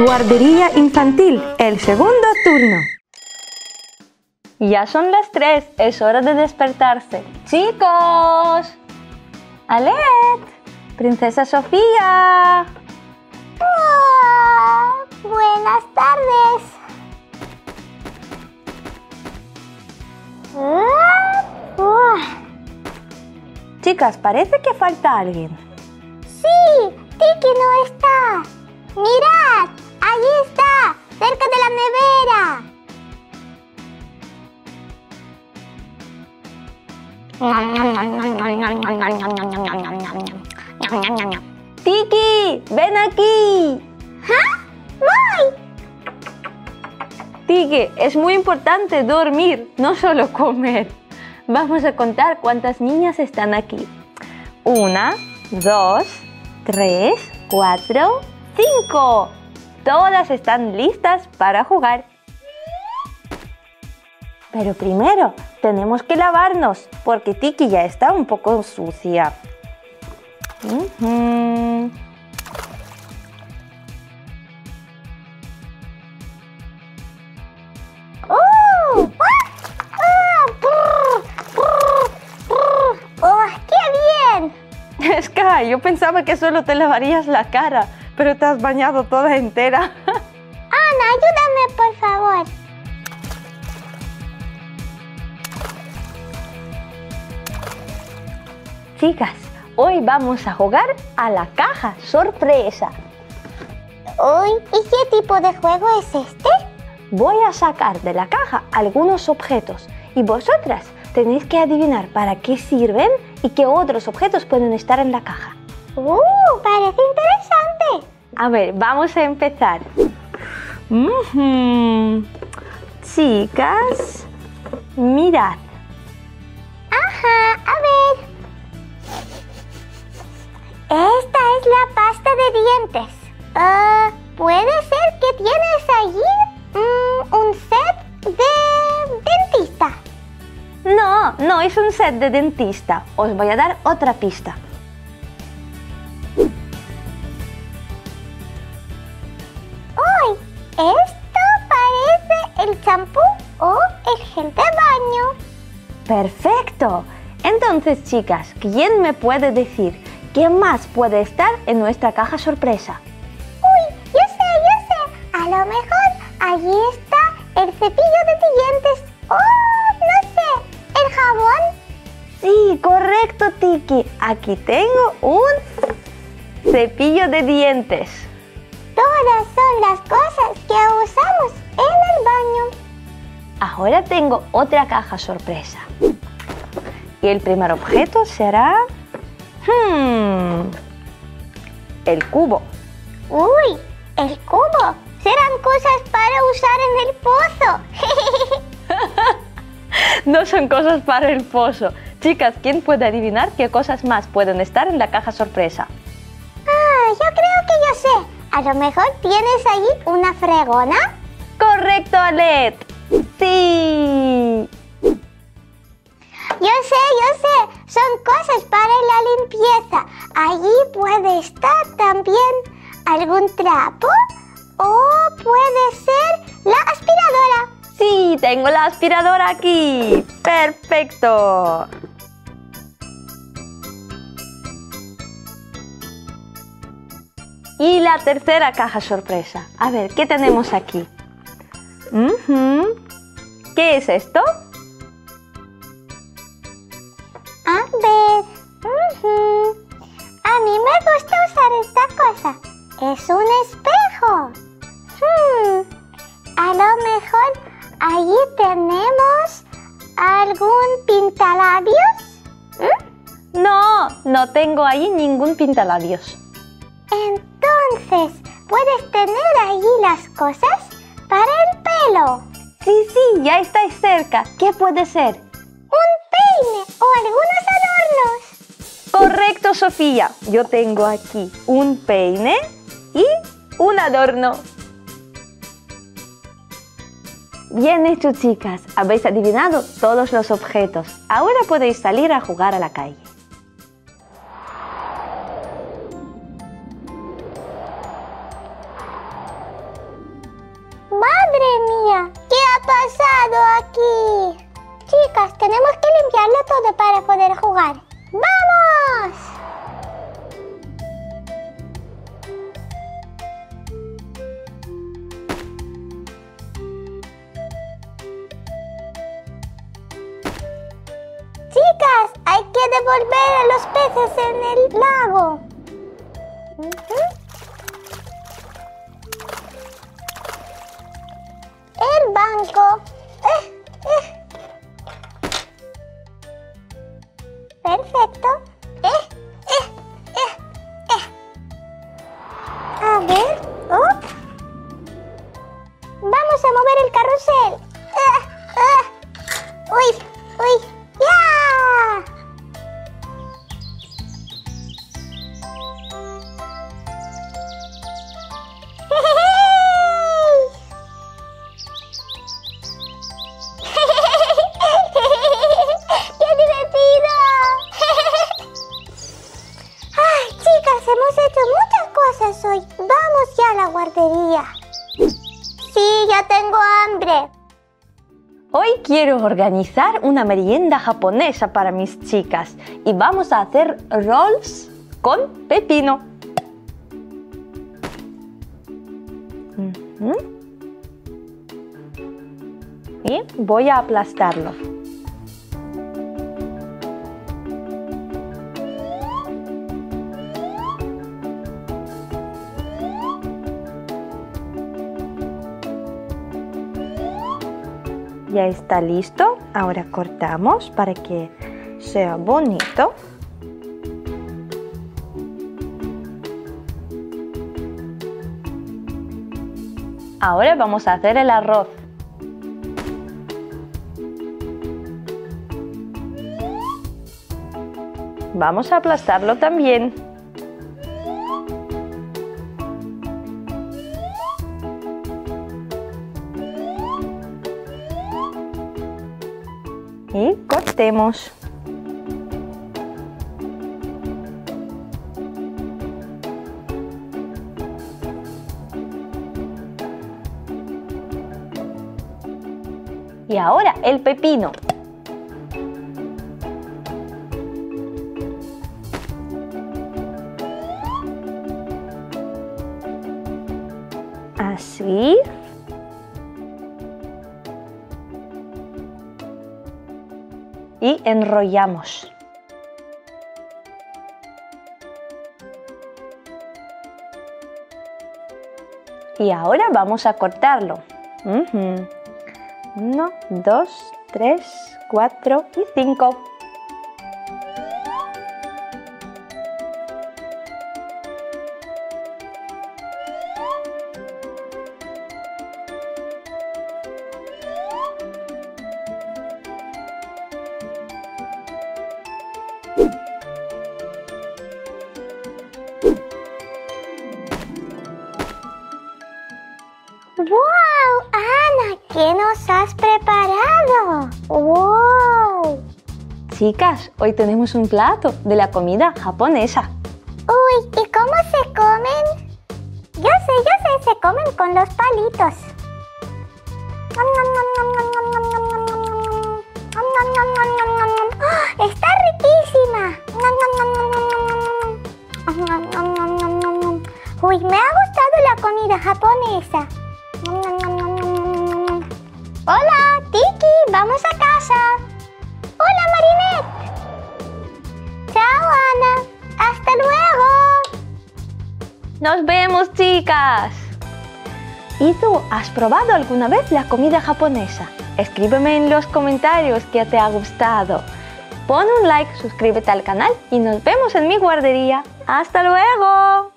Guardería infantil, el segundo turno. Ya son las 3, es hora de despertarse. ¡Chicos! ¡Alet! ¡Princesa Sofía! Buenas tardes. Chicas, parece que falta alguien. Sí, Tiki no está. ¡Mirad! ¡Allí está! ¡Cerca de la nevera! ¡Tiki! ¡Ven aquí! ¿Ah? ¡Voy! Tiki, es muy importante dormir, no solo comer. Vamos a contar cuántas niñas están aquí. 1, 2, 3, 4, 5. Todas están listas para jugar. Pero primero tenemos que lavarnos porque Tiki ya está un poco sucia. Sky, yo pensaba que solo te lavarías la cara, pero te has bañado toda entera. Ana, ayúdame, por favor. Chicas, hoy vamos a jugar a la caja sorpresa. Uy, ¿y qué tipo de juego es este? Voy a sacar de la caja algunos objetos y vosotras tenéis que adivinar para qué sirven y qué otros objetos pueden estar en la caja. Parece interesante. A ver, vamos a empezar. Chicas, mirad. Ajá, a ver. Esta es la pasta de dientes. ¿Puede ser que tienes allí un set de dentista? No, no es un set de dentista. Os voy a dar otra pista. ¡Uy! Esto parece el champú o el gel de baño. ¡Perfecto! Entonces, chicas, ¿quién me puede decir qué más puede estar en nuestra caja sorpresa? ¡Uy! Yo sé. A lo mejor allí está el cepillo de dientes. No sé. ¿El jabón? Sí, correcto, Tiki. Aquí tengo un cepillo de dientes. Todas son las cosas que usamos en el baño. Ahora tengo otra caja sorpresa. Y el primer objeto será... el cubo. ¡Uy! ¡El cubo! Serán cosas para usar en el pozo. No son cosas para el pozo. Chicas, ¿quién puede adivinar qué cosas más pueden estar en la caja sorpresa? Yo creo que yo sé. A lo mejor tienes allí una fregona. ¡Correcto, Alet! ¡Sí! Yo sé. Son cosas para la limpieza. Allí puede estar también algún trapo o puede ser la aspiradora. ¡Sí! ¡Tengo la aspiradora aquí! ¡Perfecto! Y la tercera caja sorpresa. A ver, ¿qué tenemos aquí? ¿Qué es esto? A ver. A mí me gusta usar esta cosa. Es un espejo. A lo mejor allí tenemos algún pintalabios. No, no tengo ahí ningún pintalabios. Entonces, ¿puedes tener allí las cosas para el pelo? Sí, ya estáis cerca. ¿Qué puede ser? Un peine o algunos adornos. Correcto, Sofía. Yo tengo aquí un peine y un adorno. Bien hecho, chicas. Habéis adivinado todos los objetos. Ahora podéis salir a jugar a la calle. poder jugar. ¡Vamos! Chicas, hay que devolver a los peces en el lago. El banco. Perfecto. A ver. Oh. Vamos a mover el carrusel. Uy, uy. ¡Ya! ¡Qué divertido! ¡Ay, chicas! Hemos hecho muchas cosas hoy. Vamos ya a la guardería. Sí, ya tengo hambre. Hoy quiero organizar una merienda japonesa para mis chicas y vamos a hacer rolls con pepino. Y voy a aplastarlo. Ya está listo. Ahora cortamos para que sea bonito. Ahora vamos a hacer el arroz. Vamos a aplastarlo también. Y cortemos. Y ahora el pepino. Así. Y enrollamos. Y ahora vamos a cortarlo. 1, 2, 3, 4 y 5. ¡Wow! Ana, ¿qué nos has preparado? ¡Wow! Chicas, hoy tenemos un plato de la comida japonesa. Uy, ¿y cómo se comen? Yo sé, se comen con los palitos. ¡Oh, está riquísima! Uy, me ha gustado la comida japonesa. Hola, Tiki, vamos a casa. Hola, Marinette. Chao, Ana. Hasta luego. ¡Nos vemos, chicas! ¿Y tú has probado alguna vez la comida japonesa? Escríbeme en los comentarios que te ha gustado. Pon un like, suscríbete al canal y nos vemos en mi guardería. ¡Hasta luego!